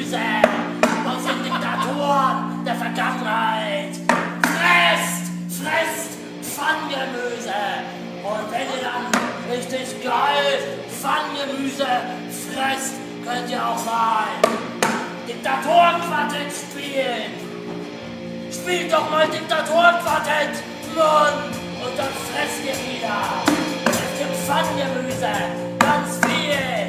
Pfanngemüse aus den Diktatoren der Vergangenheit. Fresst Pfanngemüse. Und wenn ihr dann richtig geil Pfanngemüse fresst, könnt ihr auch mal Diktatorenquartett spielen. Spielt doch mal Diktatorenquartett, Mann! Und dann fresst ihr wieder. Fresst ihr Pfanngemüse. Ganz viel.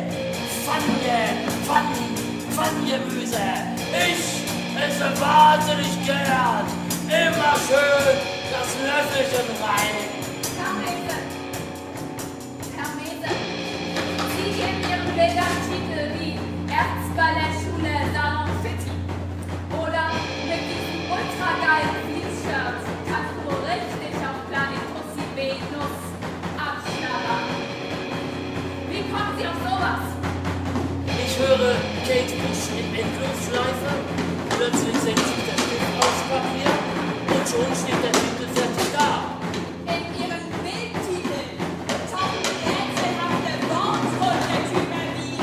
Pfanngemüse. Ich esse wahnsinnig gern. Immer schön das Löffelchen rein. Herr Mese, Sie in Ihrem Bildertitel wie Erzballettschule Salon Fitti oder mit diesem ultrageilen Fließshirt kannst du richtig auf Planetussi Venus abschnabbern. Wie kommen Sie auf sowas? Ich höre Kate Bush in Endlosschleife. Plötzlich senkt sich der Stift aufs Papier und schon steht der Titel fertig da. In Ihren Bildtiteln tauchen rätselhafte Wortuntertümer wie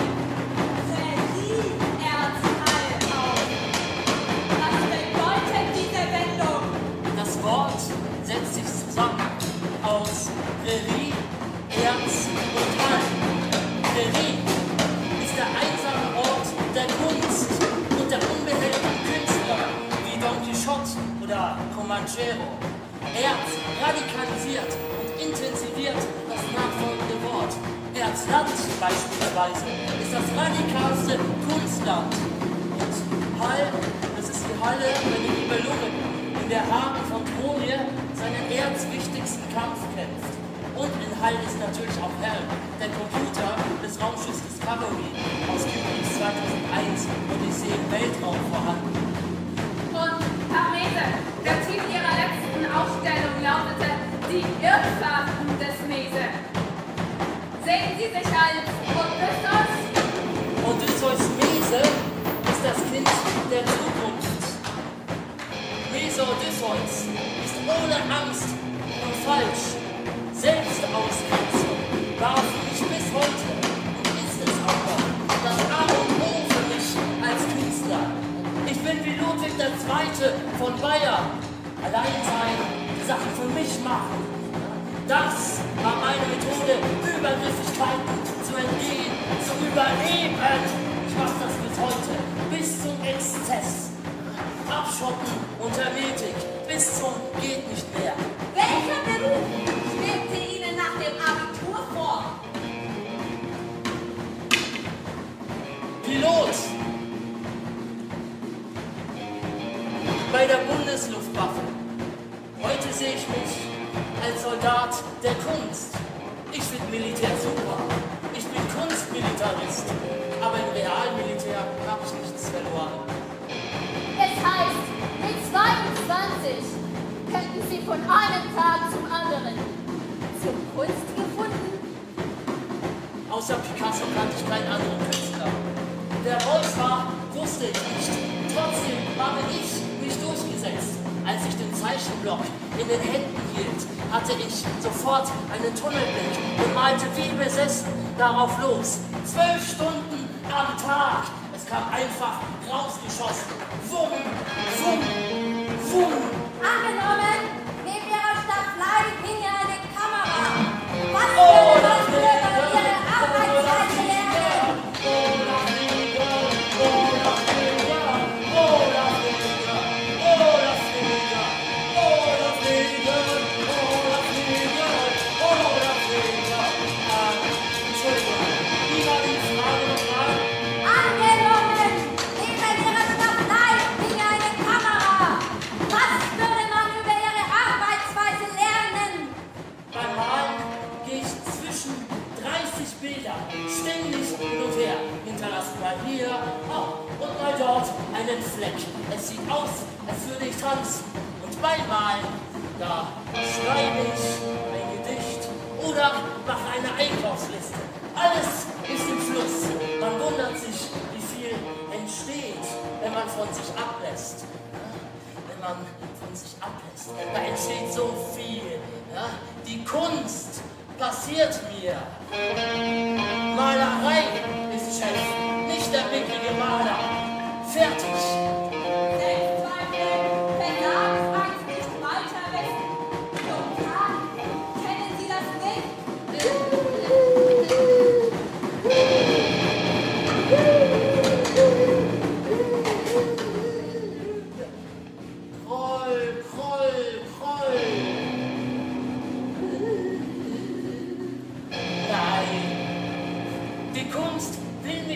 Regie-Erzteil auf. Was bedeutet diese Wendung? Das Wort setzt sich zusammen aus Rerie, Erz und Hall. Rerie ist der einsame Ort der Kunst und der unbehelligten Künstler wie Don Quixote oder Comanchero. Erz radikalisiert und intensiviert das nachfolgende Wort. Erzland beispielsweise ist das radikalste Kunstland. Und Hall, das ist die Halle oder die Nibelungen, in der Hagen von Troje seinen erzwichtigsten Kampf kämpft. Und in Hall ist natürlich auch Helm, der Computer des Raumschiffs Discovery aus Kubrick 2001 Odyssee im Weltraum vorhanden. Und Herr Mese, der Titel Ihrer letzten Ausstellung lautete Die Irrfahrten des Mese. Sehen Sie sich als Odysseus? Odysseus Mese ist das Kind der Zukunft. Mese Odysseus ist ohne Angst und falsch. Selbstausgrenzung war für mich bis heute und ist es auch noch das A und O für mich als Künstler. Ich bin wie Ludwig II. Von Bayern. Allein sein, die Sachen für mich machen. Das war meine Methode, Übergriffigkeiten zu entgehen, zu überleben. Ich mache das bis heute, bis zum Exzess. Abschotten und Hermetik, bis zum geht nicht mehr. Welcher Beruf schwebte Ihnen nach dem Abitur vor? Pilot. Bei der Bundesluftwaffe. Heute sehe ich mich als Soldat der Kunst. Ich finde Militär super. Ich bin Kunstmilitarist. Aber im Realmilitär habe ich nichts verloren. Es heißt, mit 22 könnten Sie von einem Tag zum anderen zur Kunst gefunden. Außer Picasso kannte ich keinen anderen Künstler. Wer Wolf war, wusste ich nicht. Trotzdem habe ich mich durchgesetzt. Als ich den Zeichenblock in den Händen hielt, hatte ich sofort einen Tunnelblick und malte wie besessen darauf los. 12 Stunden am Tag. Es kam einfach rausgeschossen. Wumm, wumm, wumm. Angenommen, neben Ihrer Staffelei hinge eine Kamera. Was Oh, würde das man über Ihre Arbeitsweise lernen? Angenommen, neben Ihrer Staffelei hinge eine Kamera. Was würde man über Ihre Arbeitsweise lernen? Beim Malen gehe ich zwischen 30 Bilder ständig hin und her. Hinterlasse mal hier und mal dort einen Fleck. Es sieht aus, als würde ich tanzen. Und beim Malen, da schreibe ich ein Gedicht oder mache eine Einkaufsliste. Alles ist im Fluss. Man wundert sich, wie viel entsteht, wenn man von sich ablässt. Wenn man von sich ablässt, da entsteht so viel. Ja? Die Kunst passiert mir. Malerei ist Chef, nicht der micklige Maler.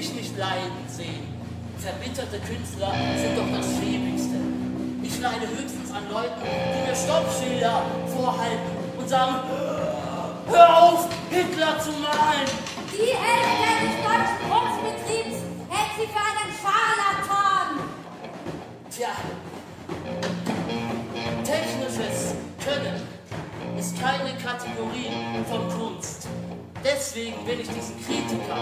mich nicht leiden sehen. Verbitterte Künstler sind doch das Schäbigste. Ich leide höchstens an Leuten, die mir Stoppschilder vorhalten und sagen, hör auf, Hitler zu malen. Die Hälfte des deutschen Kunstbetriebs hält sie für einen Scharlatan. Tja, technisches Können ist keine Kategorie von Kunst. Deswegen bin ich diesen Kritikern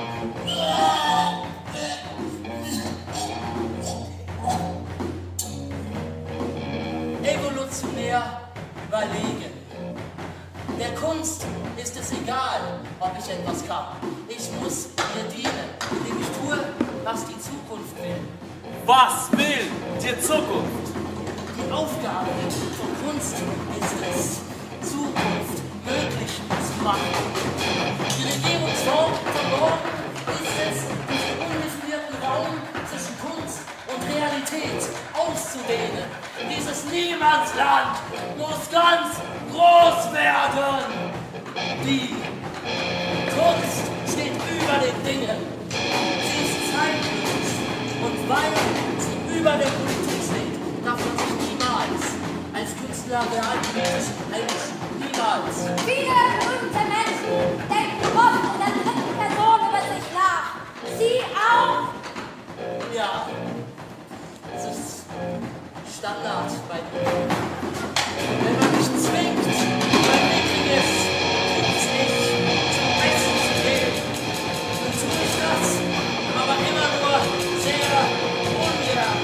evolutionär überlegen. Der Kunst ist es egal, ob ich etwas kann. Ich muss ihr dienen, indem ich tue, was die Zukunft will. Was will die Zukunft? Die Aufgabe von Kunst ist es, Zukunft möglich zu machen. Die Regierungsform von morgen ist es, diesen undefinierten Raum zwischen Kunst und Realität auszudehnen. Dieses Niemandsland muss ganz groß werden. Die Kunst steht über den Dingen. Sie ist zeitlos. Und weil sie über der Politik steht, darf man sich niemals als Künstler realpolitisch einmischen. Niemals. Viele berühmte Menschen denken oft in der dritten Person über sich nach. Sie auch. Ja, es ist Standard bei mir. Wenn man mich zwingt, mein Wichtiges tut's nicht, zum Besten zu gehen, dann tue ich das, aber immer nur sehr ungern.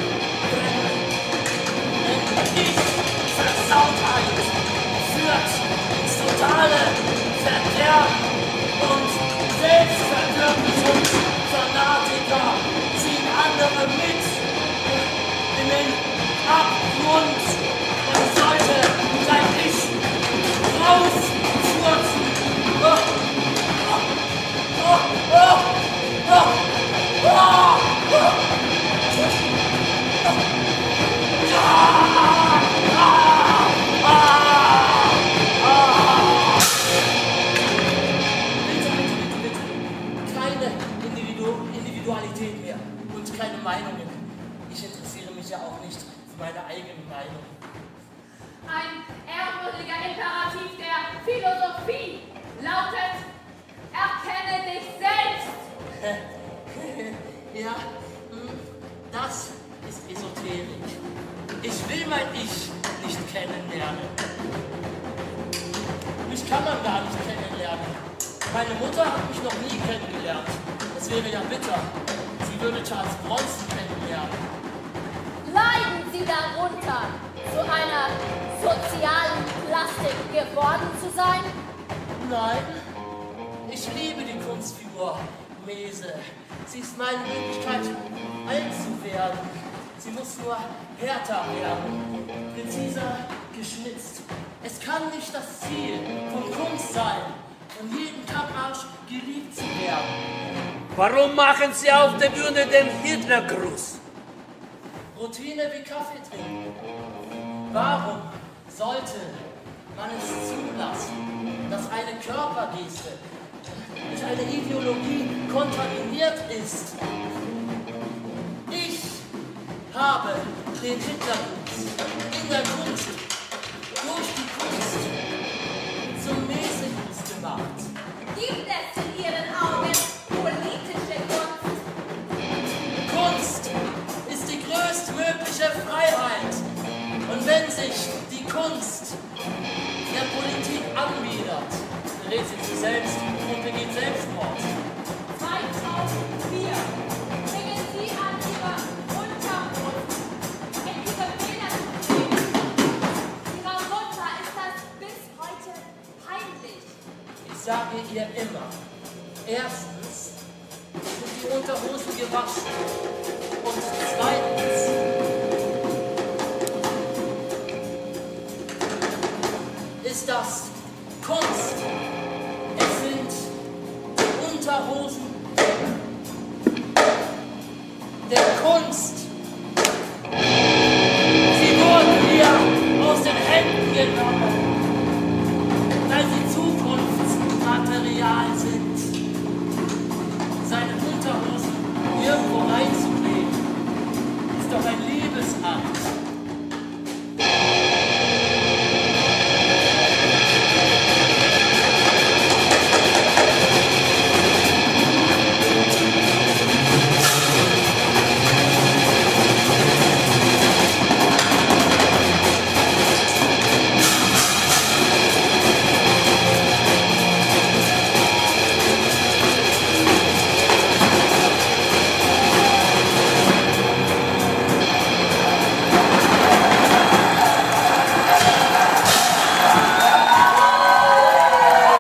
Denn ich Versautheit führt ins totale Verderben und Selbstverwirklichung. Fanatiker ziehen andere mit in den Abgrund und sollte sein Ich rausfurzen. Keine Individualität mehr und keine Meinungen. Ich interessiere mich ja auch nicht für meine eigene Meinung. Ein ehrwürdiger Imperativ der Philosophie lautet: Erkenne dich selbst. Ja, das ist Esoterik. Ich will mein Ich nicht kennenlernen. Mich kann man gar nicht kennenlernen. Meine Mutter hat mich noch nie kennengelernt. Das wäre ja bitter. Sie würde Charles Bronson kennenlernen. Leiden Sie darunter, zu einer sozialen Plastik geworden zu sein? Nein, ich liebe die Kunstfigur Mese. Sie ist meine Möglichkeit, alt zu werden. Sie muss nur härter werden, präziser geschnitzt. Es kann nicht das Ziel von Kunst sein, von jedem Kackarsch geliebt zu werden. Warum machen Sie auf der Bühne den Hitlergruß? Routine wie Kaffee trinken. Warum sollte man es zulassen, dass eine Körpergeste durch eine Ideologie kontaminiert ist? Ich habe den Hitlergruß in der Kunst, durch die Kunst, zum Mäßiggruß gemacht. Gibt es in Ihren Augen politische Kunst? Kunst ist die größtmögliche Freiheit. Und wenn sich die Kunst der Politik anbietet, gerät sie zu selbst und begeht Selbstmord. 2004 bringen Sie an Ihrer Unterbrust in Ihre Bilder zu sehen. Ihrer Mutter ist das bis heute peinlich. Ich sage ihr immer, erstens sind die Unterhosen gewaschen und zweitens ist das Kunst. Es sind die Unterhosen der Kunst. Sie wurden mir aus den Händen genommen, weil sie Zukunftsmaterial sind.